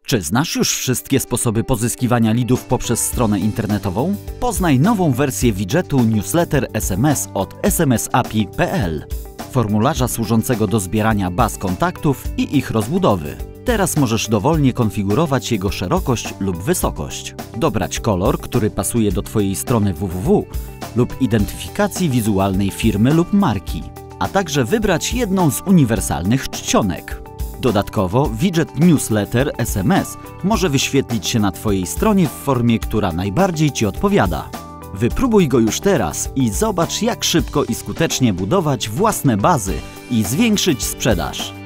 Czy znasz już wszystkie sposoby pozyskiwania leadów poprzez stronę internetową? Poznaj nową wersję widgetu Newsletter SMS od smsapi.pl, formularza służącego do zbierania baz kontaktów i ich rozbudowy. Teraz możesz dowolnie konfigurować jego szerokość lub wysokość, dobrać kolor, który pasuje do Twojej strony www lub identyfikacji wizualnej firmy lub marki, a także wybrać jedną z uniwersalnych czcionek. Dodatkowo widget Newsletter SMS może wyświetlić się na Twojej stronie w formie, która najbardziej Ci odpowiada. Wypróbuj go już teraz i zobacz, jak szybko i skutecznie budować własne bazy i zwiększyć sprzedaż.